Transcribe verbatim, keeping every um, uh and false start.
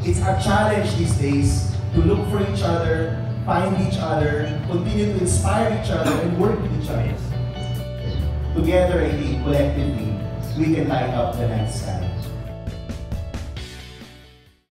It's our challenge these days to look for each other, find each other, continue to inspire each other, and work with each other. Together, I think, collectively, we can light up the night sky.